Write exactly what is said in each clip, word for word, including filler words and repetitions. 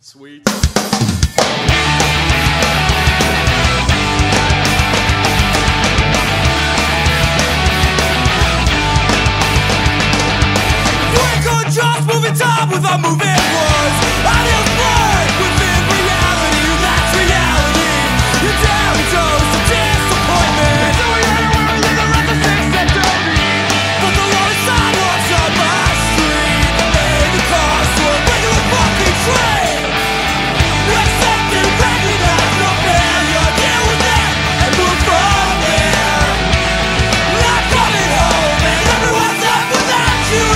Sweet. Just moving time without moving words. I feel blood within reality. That's reality. Your daily dose of disappointment. So we had to worry living like the things that don't need. But the lonely sidewalks on my street made the cost to a regular fucking train. Accept and recognize no failure. Deal with it and move from there. Not coming home and everyone's left without you.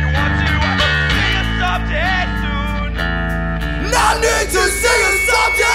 I need to see you someday.